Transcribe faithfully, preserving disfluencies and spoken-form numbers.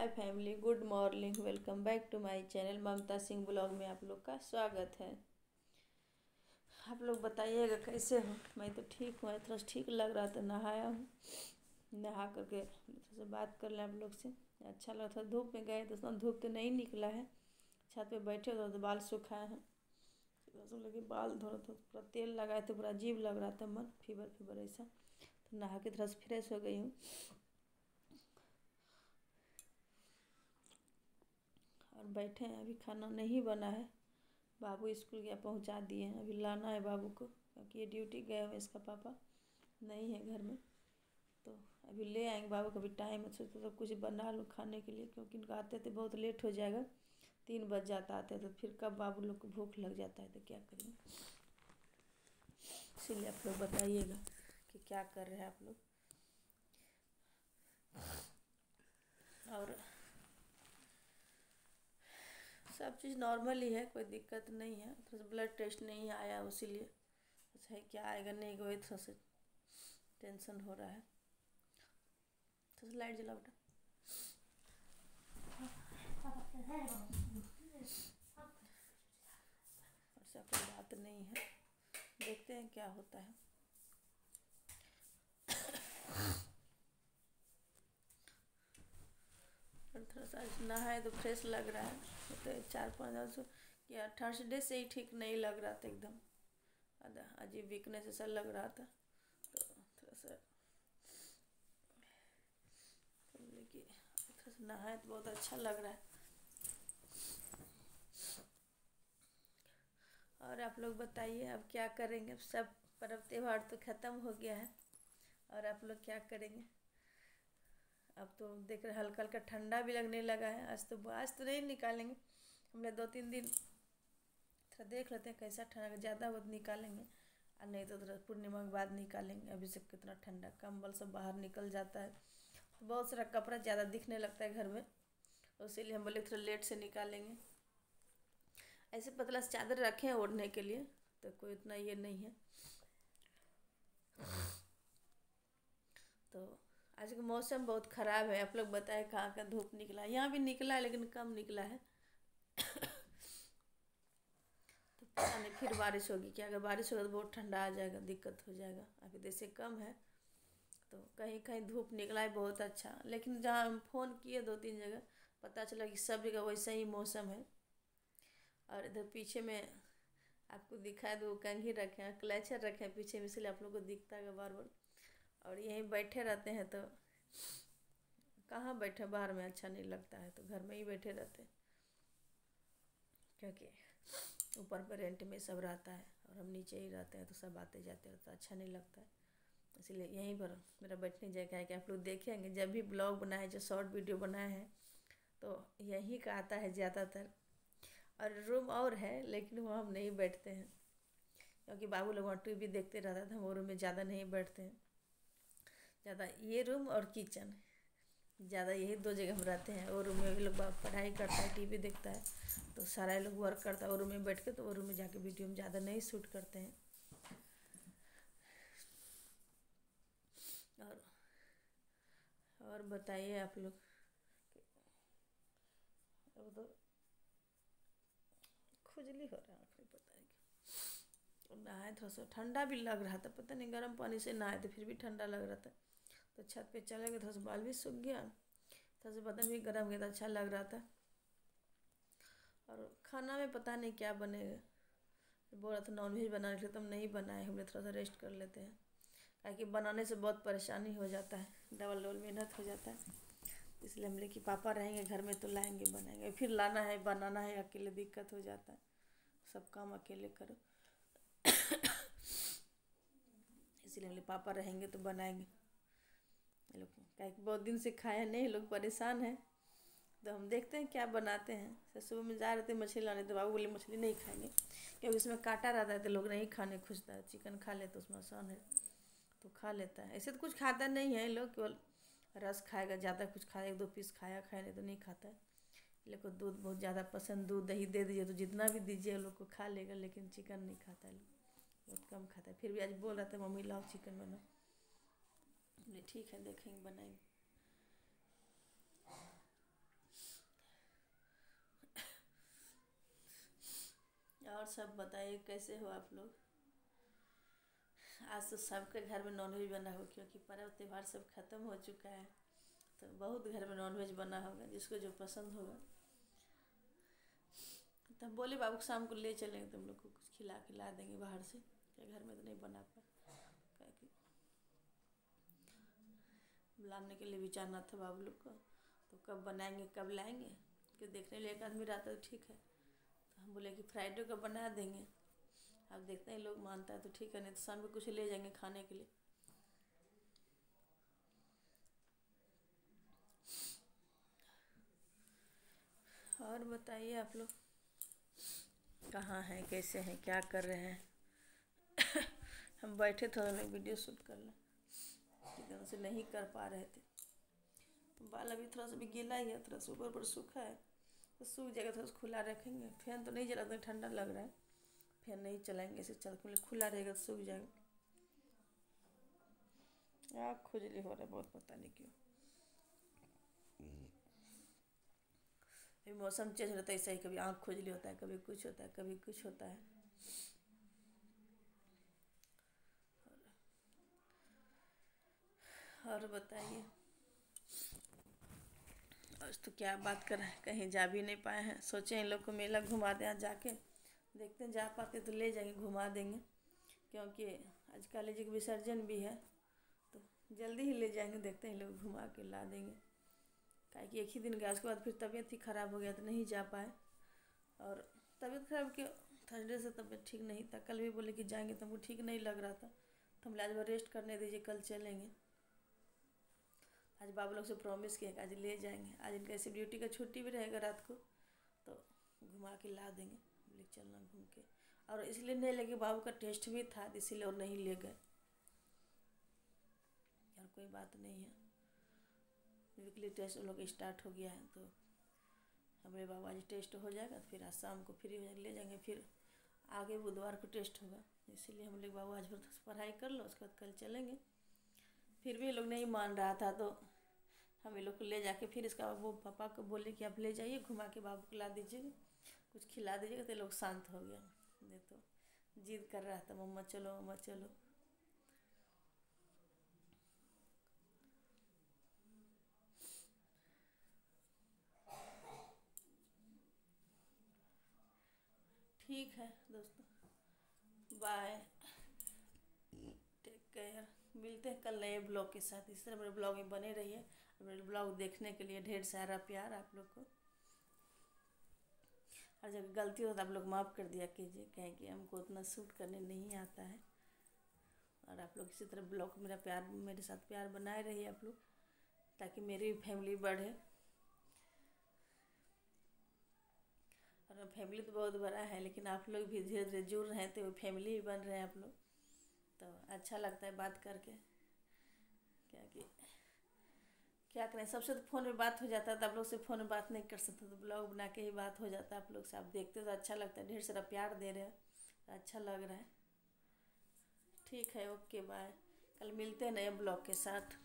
Hi family, good morning. Welcome back to my channel Mamta Singh blog में आप लोग का स्वागत है। आप लोग बताइएगा कैसे हो। मैं तो ठीक हूँ, थोड़ा ठीक लग रहा था, नहाया हूँ। नहा करके थोड़ा सा बात कर लें आप लोग से, अच्छा लगा था। धूप में गए तो धूप तो नहीं निकला है, छत पे बैठे तो, तो बाल सुखाए हैं। सब लगे बाल धो रहा था, पूरा तेल लगाए तो पूरा अजीब लग रहा था, मन फीवर फीवर ऐसा। तो नहा के थोड़ा सा फ्रेश हो गई हूँ और बैठे हैं। अभी खाना नहीं बना है, बाबू स्कूल गया, पहुंचा दिए हैं। अभी लाना है बाबू को, क्योंकि ये ड्यूटी गए हुए, इसका पापा नहीं है घर में। तो अभी ले आएंगे बाबू को। अभी टाइम है, सोचते तो कुछ बना लूँ खाने के लिए, क्योंकि इनका आते तो बहुत लेट हो जाएगा, तीन बज जाता आते तो फिर कब बाबू लोग को भूख लग जाता है तो क्या करेंगे। इसीलिए आप लोग बताइएगा कि क्या कर रहे हैं आप लोग। और सब चीज़ नॉर्मल ही है, कोई दिक्कत नहीं है। थोड़ा सा ब्लड टेस्ट नहीं आया, इसीलिए अच्छा है क्या आएगा नहीं कोई, थोड़ा सा टेंशन हो रहा है। थोड़ा सा लाइट जला बेटा। ऐसा कोई बात नहीं है, देखते हैं क्या होता है। और थोड़ा सा नहाए तो फ्रेश लग रहा है। तो चार पाँच दिन से या थर्सडे से ही ठीक नहीं लग रहा था, एकदम अजीब वीकनेस ऐसा लग रहा था। तो थोड़ा सा देखिए, थोड़ा सा नहाए तो बहुत अच्छा लग रहा है। और आप लोग बताइए अब क्या करेंगे। अब सब पर्व त्यौहार तो ख़त्म हो गया है, और आप लोग क्या करेंगे। अब तो देख रहे हल्का हल्का ठंडा भी लगने लगा है। आज तो आज तो नहीं निकालेंगे, हमने दो तीन दिन थोड़ा देख लेते हैं कैसा ठंडा, ज़्यादा बहुत निकालेंगे, और नहीं तो थोड़ा पूर्णिमा के बाद निकालेंगे। अभी से कितना ठंडा, कंबल सब बाहर निकल जाता है, तो बहुत सारा कपड़ा ज़्यादा दिखने लगता है घर में, इसीलिए हम बोले थोड़ा लेट से निकालेंगे। ऐसे पतला सा चादर रखे हैं ओढ़ने के लिए, तो कोई उतना ये नहीं है। तो आज का मौसम बहुत ख़राब है। आप लोग बताएं कहाँ का धूप निकला है। यहाँ भी निकला है लेकिन कम निकला है। तो पता नहीं फिर बारिश होगी क्या। अगर बारिश होगा तो बहुत ठंडा आ जाएगा, दिक्कत हो जाएगा। अभी जैसे कम है, तो कहीं कहीं धूप निकला है बहुत अच्छा, लेकिन जहाँ हम फ़ोन किए दो तीन जगह, पता चला कि सब जगह वैसा ही मौसम है। और इधर पीछे में आपको दिखाए दो कंघी रखे हैं, क्लचर रखे हैं पीछे में, इसलिए आप लोग को दिखता है बार बार। और यहीं बैठे रहते हैं तो कहाँ बैठे, बाहर में अच्छा नहीं लगता है, तो घर में ही बैठे रहते हैं, क्योंकि ऊपर पर रेंट में सब रहता है और हम नीचे ही रहते हैं, तो सब आते जाते हैं तो अच्छा नहीं लगता है। इसलिए यहीं पर मेरा बैठने जगह है कि आप लोग देखेंगे जब भी ब्लॉग बनाए, जो शॉर्ट वीडियो बनाए हैं, तो यहीं का आता है ज़्यादातर। और रूम और है लेकिन वहाँ हम नहीं बैठते हैं, क्योंकि बाबू लोग वहाँ टीवी देखते रहता था, हम वो रूम में ज़्यादा नहीं बैठते हैं। ज़्यादा ये रूम और किचन, ज़्यादा यही दो जगह हम रहते हैं। वो रूम में भी लोग पढ़ाई करता है, टीवी देखता है, तो सारा लोग वर्क करता है वो रूम में बैठ के, तो वो रूम में जाके वीडियो में ज़्यादा नहीं शूट करते हैं। और और बताइए आप लोग। अब तो खुजली हो रहा है, आँख में पता नहीं। नहाए थोड़ा सा ठंडा भी लग रहा था, पता नहीं गर्म पानी से नहाए थे फिर भी ठंडा लग रहा था। तो छत पे चले गए, थोड़ा सा बाल भी सूख गया, थोड़ा सा बदन भी गर्म गया था, अच्छा लग रहा था। और खाना में पता नहीं क्या बनेगा। बोल रहा था नॉनवेज बनाने के लिए, तो हम नहीं बनाए, हम लोग थोड़ा सा रेस्ट कर लेते हैं, ताकि बनाने से बहुत परेशानी हो जाता है, डबल डबल मेहनत हो जाता है। इसलिए हम लोग कि पापा रहेंगे घर में तो लाएंगे बनाएंगे, फिर लाना है बनाना है, अकेले दिक्कत हो जाता है, सब काम अकेले करो। इसीलिए हम लोग पापा रहेंगे तो बनाएंगे। ये लोग क्या बहुत दिन से खाए नहीं, लोग परेशान हैं, तो हम देखते हैं क्या बनाते हैं। तो सुबह में जा रहे थे मछली लाने, तो बाबू बोले मछली नहीं खाएंगे, क्योंकि उसमें कांटा रहता है, तो लोग नहीं खाने खुजता है। चिकन खा लेते उसमें आसान है, तो खा लेता है। ऐसे तो कुछ खाता नहीं है लोग, केवल रस खाएगा, ज़्यादा कुछ खाए, एक दो पीस खाया खाए, नहीं तो नहीं खाता है। लोग को दूध बहुत ज़्यादा पसंद, दूध दही दे दीजिए तो जितना भी दीजिए लोग को खा लेगा, लेकिन चिकन नहीं खाता है लोग, बहुत कम खाता है। फिर भी आज बोल रहा था मम्मी लाओ चिकन बनाओ, बोले ठीक है देखेंगे बनाएंगे। और सब बताइए कैसे हो आप लोग। आज तो सबके घर में नॉनवेज बना हो, क्योंकि पर्व त्यौहार सब खत्म हो चुका है, तो बहुत घर में नॉनवेज बना होगा, जिसको जो पसंद होगा। तो हम बोले बाबू शाम को ले चलेंगे, तुम लोग को कुछ खिला खिला देंगे बाहर से, क्या घर में तो नहीं बना पाए, क्या कि लाने के लिए भी जाना था बाबू लोग को, तो कब बनाएंगे कब लाएंगे, कि देखने लिए एक आदमी रहता तो ठीक है। तो हम बोले कि फ्राइडे को बना देंगे, अब देखते हैं लोग मानता है तो ठीक है, नहीं तो शाम को कुछ ले जाएंगे खाने के लिए। और बताइए आप लोग कहाँ हैं, कैसे हैं, क्या कर रहे हैं। हम बैठे थे तो वीडियो शूट कर लें, एकदम से नहीं कर पा रहे थे। बाल अभी थोड़ा सा भी गीला ही है, थोड़ा सा ऊपर ऊपर सूखा है, तो सूख जाएगा, थोड़ा सा खुला रखेंगे। फैन तो नहीं चलाते, ठंडा लग रहा है, फैन नहीं चलाएंगे, ऐसे चल खुला रहेगा तो सूख जाएगा। आँख खुजली हो रहा है बहुत, पता नहीं क्यों। अभी मौसम चेंज होता है, ऐसा ही कभी आँख खुजली होता है, कभी कुछ होता है, कभी कुछ होता है। और बताइए, आज तो क्या बात कर रहे हैं, कहीं जा भी नहीं पाए हैं, सोचे इन लोग को मेला घुमा दें, आज जाके देखते हैं, जा पाते तो ले जाएंगे घुमा देंगे, क्योंकि आज काली जी का विसर्जन भी है, तो जल्दी ही ले जाएंगे, देखते हैं लोग घुमा के ला देंगे। काहे कि एक ही दिन गया, उसके बाद फिर तबीयत ही ख़राब हो गया तो नहीं जा पाए। और तबीयत ख़राब क्यों, थर्सडे से तबीयत ठीक नहीं था, कल भी बोले कि जाएंगे तो हमको ठीक नहीं लग रहा था, तो हम आज रेस्ट करने दीजिए, कल चलेंगे। आज बाबू लोग से प्रॉमिस किया कि आज ले जाएंगे, आज इनका ऐसे ड्यूटी का छुट्टी भी रहेगा रात को, तो घुमा के ला देंगे, ले चलना घूम के। और इसलिए नहीं लगे, बाबू का टेस्ट भी था इसीलिए और नहीं ले गए, और कोई बात नहीं है। वीकली टेस्ट लोग स्टार्ट हो गया है, तो हमारे बाबू आज टेस्ट हो जाएगा, तो फिर आज शाम को फ्री हो जाएगा, ले जाएंगे, फिर आगे बुधवार को टेस्ट होगा, इसीलिए हम लोग बाबू आज भर पढ़ाई कर लो, उसके बाद कल चलेंगे। फिर भी ये लोग नहीं मान रहा था, तो हम ये लोग को ले जाके फिर इसका वो पापा को बोले कि आप ले जाइए, घुमा के बाबू को ला दीजिएगा, कुछ खिला दीजिएगा, तो लोग शांत हो गया। नहीं तो जिद कर रहा था, मम्मा चलो मम्मा चलो। ठीक है दोस्तों, बाय, टेक केयर, मिलते हैं कल नए ब्लॉग के साथ। इस तरह मेरे ब्लॉग में बने रहिए, मेरे ब्लॉग देखने के लिए ढेर सारा प्यार आप लोग को। और जब गलती हो तो आप लोग माफ़ कर दिया कीजिए, कहें कि हमको उतना शूट करने नहीं आता है। और आप लोग इसी तरह ब्लॉग मेरा प्यार, मेरे साथ प्यार बनाए रहिए आप लोग, ताकि मेरी भी फैमिली बढ़े। और फैमिली तो बहुत बड़ा है, लेकिन आप लोग भी धीरे धीरे जुड़ रहे हैं, तो फैमिली ही बन रहे हैं आप लोग, तो अच्छा लगता है बात करके। क्या कि क्या करें, सबसे तो फ़ोन में बात हो जाता है, तो आप लोग से फ़ोन में बात नहीं कर सकते, तो ब्लॉग बना के ही बात हो जाता है आप लोग से। आप देखते हो तो अच्छा लगता है, ढेर सारा प्यार दे रहे हैं, तो अच्छा लग रहा है। ठीक है, ओके बाय, कल मिलते हैं नए ब्लॉग के साथ।